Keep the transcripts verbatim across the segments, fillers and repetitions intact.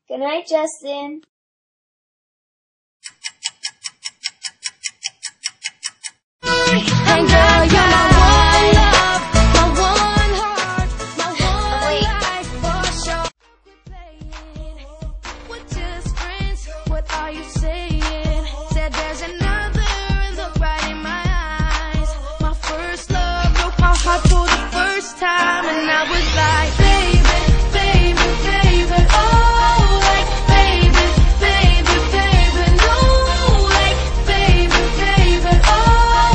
Good night, Justin. And girl, you're my one love, my one heart, my one life for sure. We're just friends, what are you saying? Said there's another look right in my eyes. My first love broke my heart for the first time, and I was like, baby, baby, baby, oh, like, baby, baby, baby, no, like, baby, baby, oh.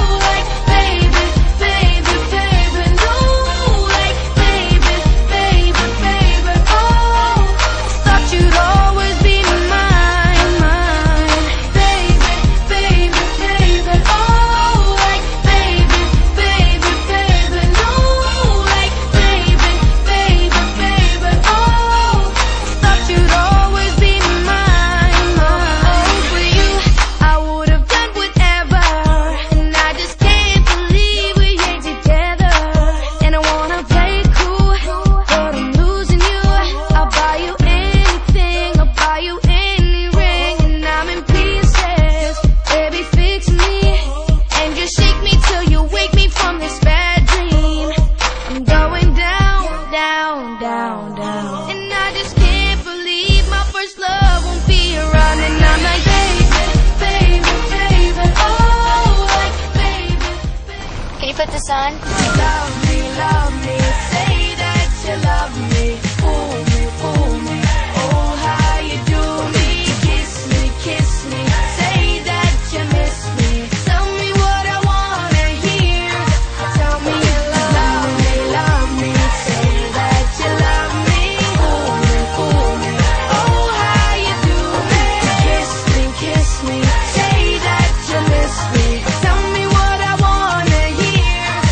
Put this on. Love me, love me, say that you love me. Fool me, fool me, oh how you do me. Kiss me, kiss me, say that you miss me. Tell me what I wanna hear. Tell me you love me, love me, say that you love me. Fool me, fool me, oh how you do me. Kiss me, kiss me, say that you miss me. Tell me what I wanna hear.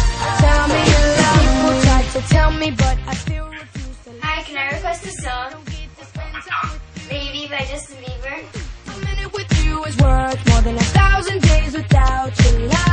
Tell me, but I still refuse to. Hi, can I request a song? Maybe by Justin Bieber. A minute with you is worth more than a thousand days without you.